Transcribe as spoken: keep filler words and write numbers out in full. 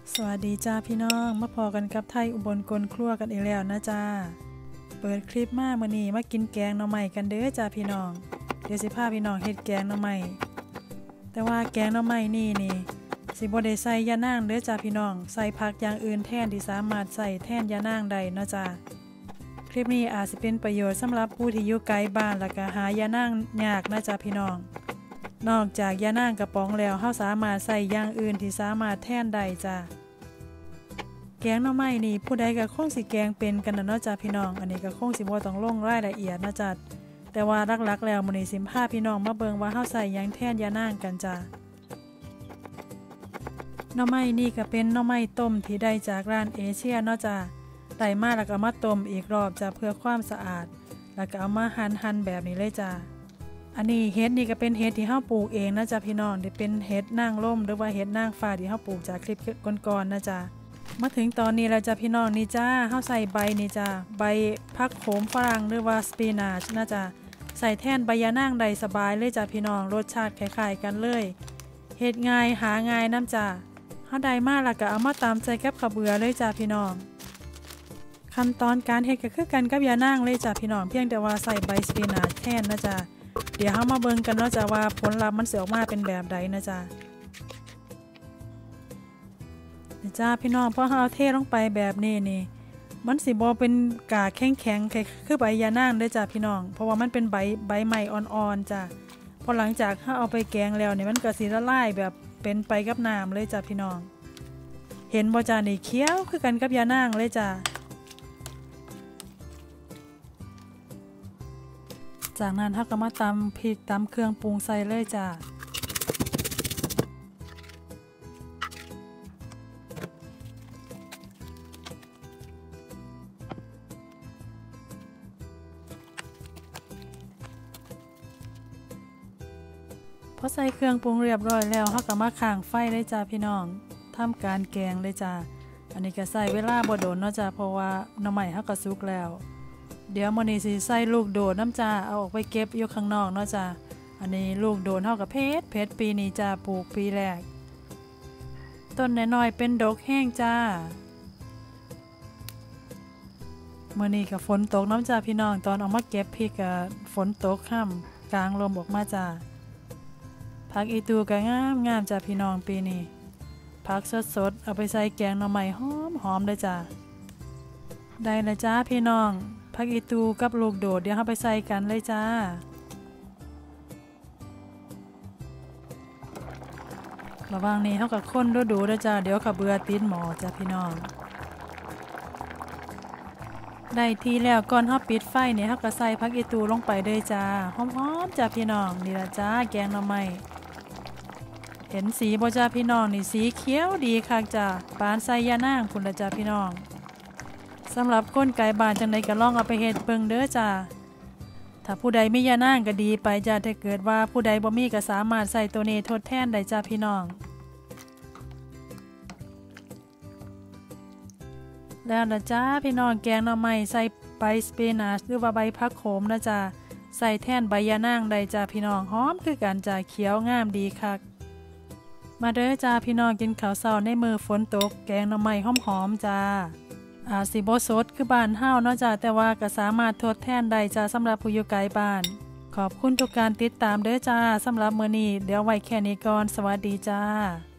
สวัสดีจ้าพี่น้องมาพอกันกับไทยอุบลกลครัวกันอีกแล้วนะจ้าเปิดคลิปมามื้อนี้มากินแกงหน่อไม้กันเด้อจ้าพี่น้องเดี๋ยวสิพาพี่น้องเฮ็ดแกงหน่อไม้แต่ว่าแกงหน่อไม้นี่นี่สิบ่ได้ใส่ยานางเด้อจ้าพี่น้องใส่ผักอย่างอื่นแทนที่สามารถใส่แทนยานางได้นะจ้าคลิปนี้อาจสิเป็นประโยชน์สำหรับผู้ที่อยู่ไกลบ้านแล้วก็หายานางยากนะจ้าพี่น้องนอกจากยานางกระป๋องแล้วเฮาสามารถใส่อย่างอื่นที่สามารถแทนได้จ้าแกงหน่อไม้นี่ผู้ใดก็คงสิแกงเป็นกันนะเนาะจ้าพี่น้องอันนี้ก็คงสิบ่ต้องลงรายละเอียดนะจ้าแต่ว่าหลักๆแล้วมื้อนี้สิพาพี่น้องมาเบิ่งว่าเฮาใส่หยังแทนยานางกันจ้าหน่อไม้นี่ก็เป็นหน่อไม้ต้มที่ได้จากร้านเอเชียเนาะจ้าได้มาแล้วก็มาต้มอีกรอบจ้าเพื่อความสะอาดแล้วก็เอามาหั่นๆแบบนี้เลยจ้าอันนี้เห็ดนี่ก็เป็นเห็ดที่เฮาปลูกเองนะจ้าพี่น้องที่เป็นเห็ดนางร่มหรือว่าเห็ดนางฟ้าที่เฮาปลูกจากคลิปก่อนๆนะจ้ามาถึงตอนนี้แล้วจ้าพี่น้องนี่จ้าเฮาใส่ใบนี่จ้าใบผักโขมฝรั่งหรือว่าสปินัชนะจ้าใส่แทนใบยะนางได้สบายเลยจ้าพี่น้องรสชาติคล้ายๆกันเลยเฮ็ดง่ายหาง่ายน้ำจ้าเฮาได้มาแล้วก็เอามาตำใส่กับข้าวเบื่อเลยจ้าพี่น้องขั้นตอนการเฮ็ดก็คือกันกับยะนางเลยจ้าพี่น้องเพียงแต่ว่าใส่ใบสปินัชแทนนะจ้าเดี๋ยวเฮามาเบิ่งกันเนาะจ้าว่าผลลัพธ์มันสิออกมาเป็นแบบใดนะจ้านี่จ้าพี่น้องพอเฮาเทลงไปแบบนี้นี่มันสิบ่เป็นกากแข็งๆคือใบยะนางเด้อจ้าพี่น้องเพราะว่ามันเป็นใบใบใหม่อ่อนๆจ้าพอหลังจากเฮาเอาไปแกงแล้วนี่มันก็สิละลายแบบเป็นไปกับน้ำเลยจ้าพี่น้องเห็นบ่จ้านี่เคี้ยวคือกันกับยะนางเลยจ้าจากนั้นเฮาก็มาตำพริกตำเครื่องปรุงใส่เลยจ้าพอใส่เครื่องปรุงเรียบร้อยแล้วเฮาก็มาข้างไฟเลยจ้าพี่น้องทำการแกงเลยจ้าอันนี้ก็ใส่เวลาบ่โดนเนาะจ้าเพราะว่าหน่อไม้เฮาก็สุกแล้วเดี๋ยวมื้อนี้สิใส่ลูกโดดน้ำจ้าเอาออกไปเก็บอยู่ข้างนอกเนาะจ้าอันนี้ลูกโดดเฮาก็เพชรเพชรปีนี้จ้าปลูกปีแรกต้นน้อยๆเป็นดอกแห้งจ้ามื้อนี้ก็ฝนตกน้ำจ้าพี่น้องตอนออกมาเก็บพริกก็ฝนตกค่ำกลางลมออกมาจ้าผักอีตูก็งามงามจ้าพี่น้องปีนี้ผักสดๆเอาไปใส่แกงหน่อไม้หอมหอมเลยจ้าได้แล้วจ้าพี่น้องผักอีตูกับลูกโดดเดี๋ยวเราไปใส่กันเลยจ้าระหว่างนี้เขากับข้นดูๆด้วยจ้าเดี๋ยวขับเบือติดหมอจ้าพี่น้องได้ทีแล้วก่อนเขาปิดไฟเนี่ยเขาก็ใส่ผักอีตูลงไปเลยจ้าหอมๆจ้าพี่น้องนี่ละจ้าแกงหน่อไม้เห็นสีบ่จ้าพี่น้องนี่สีเขียวดีค่ะจ้าปานใส่ยานางพุ่นละจ้าพี่น้องสำหรับคนไก่บ้านจังใดก็ลองเอาไปเฮ็ดเบิ่งเด้อจ้าถ้าผู้ใดมียานางก็ดีไปจ้าถ้าเกิดว่าผู้ใดบ่มีก็สามารถใส่ตัวนี้ทดแทนได้จ้าพี่น้องแล้วนะจ้าพี่น้องแกงหน่อไม้ใส่ใบสปินัชหรือว่าใบผักโขมนะจ้าใส่แทนใบยานางได้จ้าพี่น้องหอมคือกันจ้าเขียวงามดีคักมาเด้อจ้าพี่น้องกินข้าวเช้าในมื้อฝนตกแกงหน่อไม้หอมๆจ้าอาจสิบ่สดคือบ้านเฮาเนาะจ้าแต่ว่าก็สามารถทดแทนได้จ้าสำหรับผู้อยู่ไกลบ้านขอบคุณทุกการติดตามเด้อจ้าสำหรับมื้อนี้เดี๋ยวไว้แค่นี้ก่อนสวัสดีจ้า